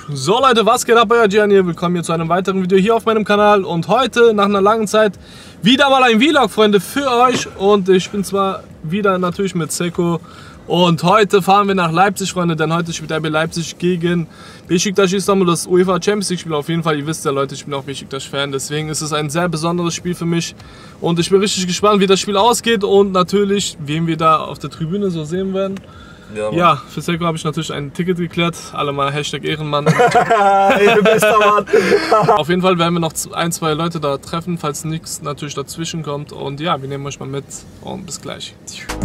So Leute, was geht ab, euer Gian hier? Willkommen hier zu einem weiteren Video hier auf meinem Kanal. Und heute, nach einer langen Zeit, wieder mal ein Vlog, Freunde, für euch. Und ich bin zwar wieder natürlich mit Seko. Und heute fahren wir nach Leipzig, Freunde, denn heute spielt RB Leipzig gegen Beşiktaş Istanbul, das UEFA Champions League Spiel. Auf jeden Fall, ihr wisst ja Leute, ich bin auch Beşiktaş-Fan, deswegen ist es ein sehr besonderes Spiel für mich. Und ich bin richtig gespannt, wie das Spiel ausgeht und natürlich, wen wir da auf der Tribüne so sehen werden. Ja, für Seko habe ich natürlich ein Ticket geklärt, alle mal Hashtag Ehrenmann. Bester Mann. Auf jeden Fall werden wir noch ein, zwei Leute da treffen, falls nichts natürlich dazwischen kommt. Und ja, wir nehmen euch mal mit und bis gleich.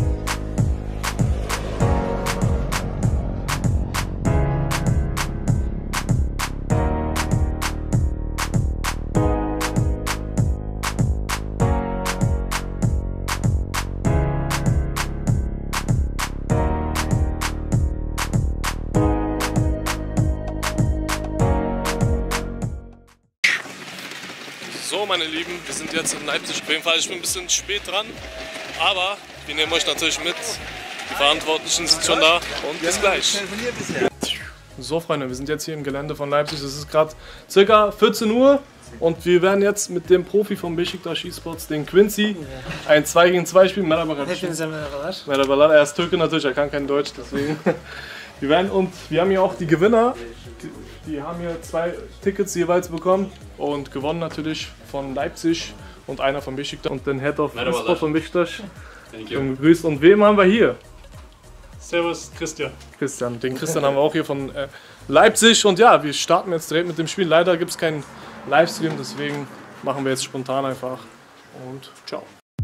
So meine Lieben, wir sind jetzt in Leipzig. Auf jeden Fall, ich bin ein bisschen spät dran, aber wir nehmen euch natürlich mit. Die Verantwortlichen sind schon da und bis gleich. So Freunde, wir sind jetzt hier im Gelände von Leipzig. Es ist gerade ca. 14 Uhr und wir werden jetzt mit dem Profi vom Beşiktaş Esports, den Quincy, ein 2 gegen 2 spielen. Merhaba. Er ist Türke natürlich, er kann kein Deutsch, deswegen. Wir haben hier auch die Gewinner. Die haben hier 2 Tickets jeweils bekommen und gewonnen natürlich von Leipzig und einer von Beşiktaş und den Head of Esport von Beşiktaş. Begrüßt. Und wem haben wir hier? Servus, Christian. Den Christian haben wir auch hier von Leipzig und ja, wir starten jetzt direkt mit dem Spiel. Leider gibt es keinen Livestream, deswegen machen wir jetzt spontan einfach und ciao.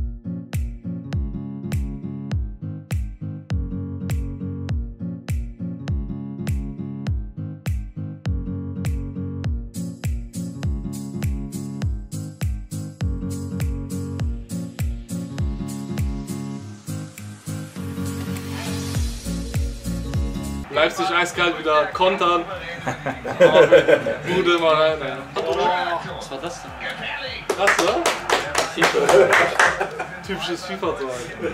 Leipzig eiskalt wieder kontern. Bude mal rein. Ey. Was war das denn? Krass, oder? FIFA. Typisches FIFA-Tor.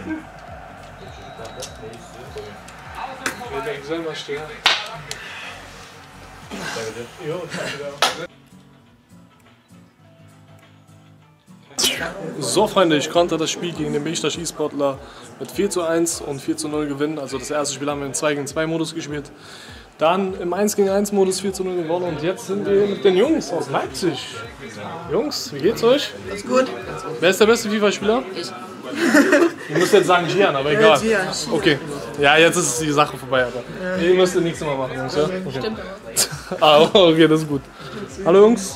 Ich denke selber stehen. So Freunde, ich konnte das Spiel gegen den Beşiktaş E-Sportler mit 4:1 und 4:0 gewinnen. Also das erste Spiel haben wir im 2 gegen 2 Modus gespielt. Dann im 1 gegen 1 Modus 4:0 gewonnen und jetzt sind wir mit den Jungs aus Leipzig. Jungs, wie geht's euch? Alles gut. Wer ist der beste FIFA-Spieler? Ich. Ihr müsst jetzt sagen Gian, aber egal. Gian. Okay. Ja, jetzt ist die Sache vorbei, aber ihr müsst nichts mehr machen, Jungs. Ja? Okay. Stimmt. Okay, das ist gut. Hallo Jungs.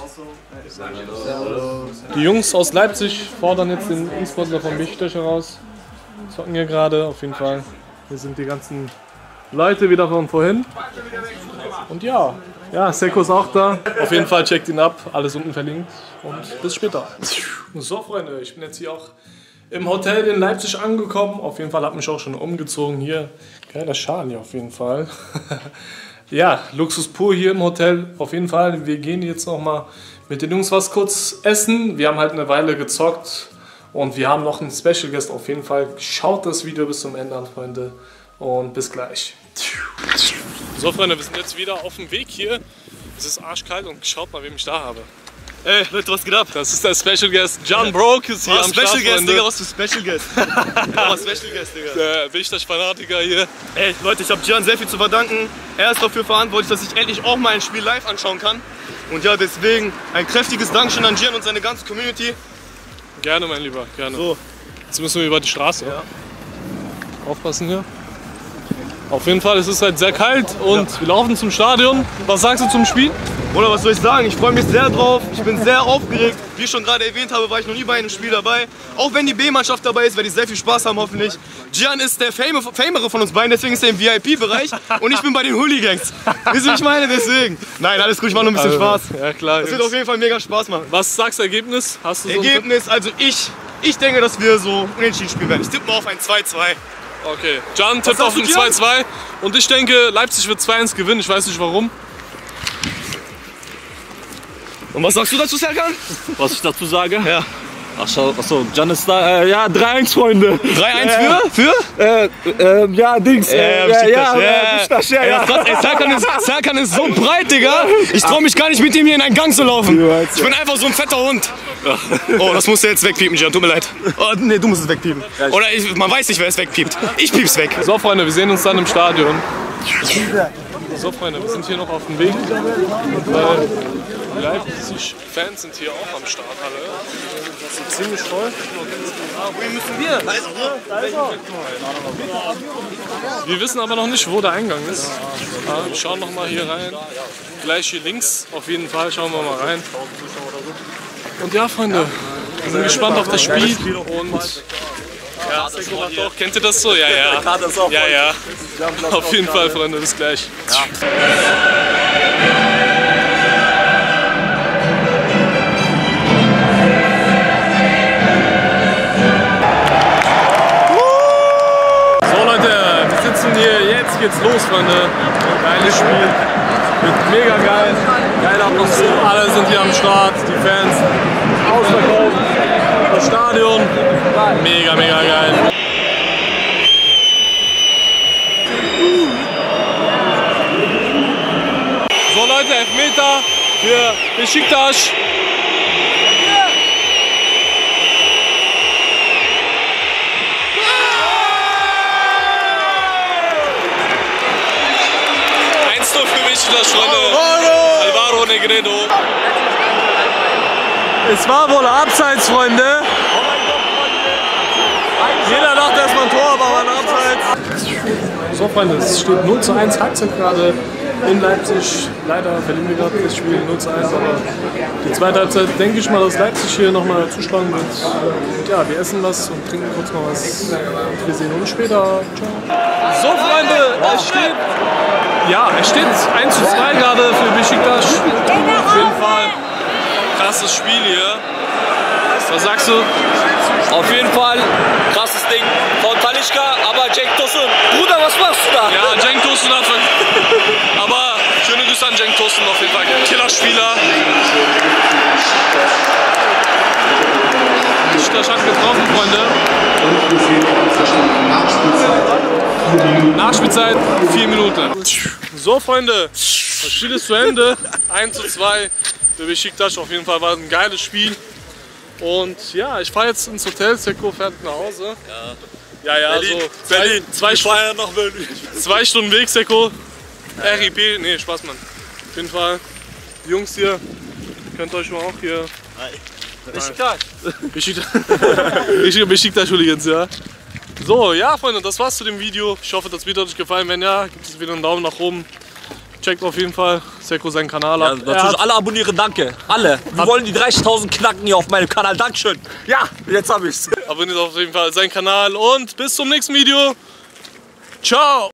Die Jungs aus Leipzig fordern jetzt den E-Sportler von Beşiktaş heraus. Zocken hier gerade, auf jeden Fall. Hier sind die ganzen Leute wieder von vorhin. Und ja, Seko ist auch da. Auf jeden Fall checkt ihn ab, alles unten verlinkt und bis später. So Freunde, ich bin jetzt hier auch im Hotel in Leipzig angekommen. Auf jeden Fall habe mich auch schon umgezogen hier. Geiler Schal hier auf jeden Fall. Ja, Luxus pur hier im Hotel. Auf jeden Fall, wir gehen jetzt noch mal mit den Jungs was kurz essen. Wir haben halt eine Weile gezockt und wir haben noch einen Special Guest. Auf jeden Fall schaut das Video bis zum Ende an, Freunde. Und bis gleich. So Freunde, wir sind jetzt wieder auf dem Weg hier. Es ist arschkalt und schaut mal, wem ich da habe. Ey, Leute, was geht ab? Das ist der Special Guest. John Broke ist hier am Start, Special Guest, Freunde. Digga, was für Special Guest? Was Special Guest, Digga? Der Beşiktaş-Fanatiker hier. Ey, Leute, ich habe Gian sehr viel zu verdanken. Er ist dafür verantwortlich, dass ich endlich auch mal ein Spiel live anschauen kann. Und ja, deswegen ein kräftiges Dankeschön an Gian und seine ganze Community. Gerne, mein Lieber, gerne. So. Jetzt müssen wir über die Straße. Ja. Aufpassen hier. Auf jeden Fall, es ist halt sehr kalt und wir laufen zum Stadion. Was sagst du zum Spiel? Oder was soll ich sagen? Ich freue mich sehr drauf. Ich bin sehr aufgeregt. Wie ich schon gerade erwähnt habe, war ich noch nie bei einem Spiel dabei. Auch wenn die B-Mannschaft dabei ist, werde ich sehr viel Spaß haben hoffentlich. Gian ist der Famere von uns beiden, deswegen ist er im VIP-Bereich und ich bin bei den Hooligans. Wisst ihr, wie ich meine? Deswegen. Nein, alles gut, ich mache nur ein bisschen Spaß. Ja klar. Es wird auf jeden Fall mega Spaß machen. Was sagst du Ergebnis? Hast du so Ergebnis, also ich denke, dass wir so unentschieden spielen werden. Ich tippe mal auf ein 2:2. Okay, Can tippt auf ein 2:2 und ich denke, Leipzig wird 2:1 gewinnen. Ich weiß nicht warum. Und was sagst du dazu, Serkan? Was ich dazu sage? Ja. Achso, Can ist da. Ja, 3-1, Freunde. 3-1 für? Ja, Dings. Serkan ist so breit, Digga. Ich trau mich gar nicht mit ihm hier in einen Gang zu laufen. Ich bin einfach so ein fetter Hund. Oh, das musst du jetzt wegpiepen, Gian. Tut mir leid. Oh, nee, du musst es wegpiepen. Oder man weiß nicht, wer es wegpiept. Ich piep's weg. So, Freunde, wir sehen uns dann im Stadion. So, Freunde, wir sind hier noch auf dem Weg, weil die Leipzig-Fans sind hier auch am Start, alle. Das ist ziemlich voll. Wohin müssen wir? Wir wissen aber noch nicht, wo der Eingang ist. Ja, wir schauen noch mal hier rein. Gleich hier links, auf jeden Fall, schauen wir mal rein. Und ja, Freunde, wir sind gespannt auf das Spiel und... Ja, Seko macht auch. Kennt ihr das so? Ja, ja. Ja, ja. Auf jeden Fall, Freunde, bis gleich. Ja. So, Leute, wir sitzen hier. Jetzt geht's los, Freunde. Geiles Spiel. Wird mega geil. Geile Atmosphäre. Alle sind hier am Start. Die Fans. Ausverkauft. Das Stadion. Mega, mega geil. So, Leute, Elfmeter für Beşiktaş. Für Beşiktaş, Freunde. Alvaro Negredo. Es war wohl abseits, Freunde. Jeder dachte erstmal ein Tor, aber war ein Abseits. So, Freunde, es steht 0:1 Halbzeit gerade in Leipzig. Leider verlieren wir gerade das Spiel 0:1, aber die zweite Halbzeit denke ich mal, dass Leipzig hier nochmal zuschlagen wird. Und ja, wir essen was und trinken kurz mal was. Wir sehen uns später. Ciao. So, Freunde, es steht 1:2 gerade für Beşiktaş. Auf jeden Fall krasses Spiel hier. Was sagst du? Auf jeden Fall krasses Ding von Talisca, aber Cenk Tosun. Bruder, was machst du da? Ja, Cenk Tosun hat aber schöne Grüße an Cenk Tosun auf jeden Fall. Killerspieler. Beşiktaş hat getroffen, Freunde. Nachspielzeit 4 Minuten. So, Freunde, das Spiel ist zu Ende. 1:2 für Beşiktaş. Auf jeden Fall war ein geiles Spiel. Und ja, ich fahre jetzt ins Hotel. Seko fährt nach Hause. Ja, Berlin, so Berlin. Zwei Stunden Weg, Seko. RIP, nee, Spaß, Mann. Auf jeden Fall, die Jungs hier, könnt euch mal auch hier... Beşiktaş Hooligans, ja. So, ja, Freunde, das war's zu dem Video. Ich hoffe, das Video hat euch gefallen. Wenn ja, gibt es wieder einen Daumen nach oben. Checkt auf jeden Fall Seko seinen Kanal ab. Ja, natürlich alle abonnieren, danke. Alle. Wir wollen die 30.000 knacken hier auf meinem Kanal. Dankeschön. Ja, jetzt hab ich's. Abonniert auf jeden Fall seinen Kanal und bis zum nächsten Video. Ciao.